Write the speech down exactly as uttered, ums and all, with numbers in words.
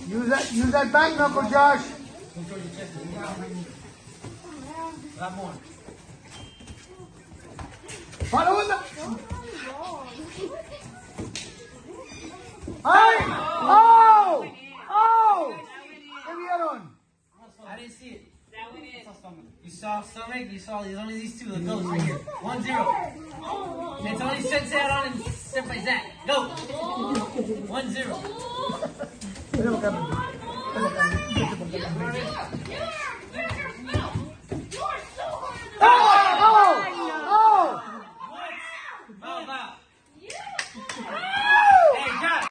Use that, use that back knuckle, Josh. Grab more. Follow the. Ay! Oh! Oh! ¿Qué vieron? I didn't see it. You saw stomach, you saw there's only these two, the ghosts right here. One zero. It's only Sensei Aaron and Senpai Zach. Go! One zero.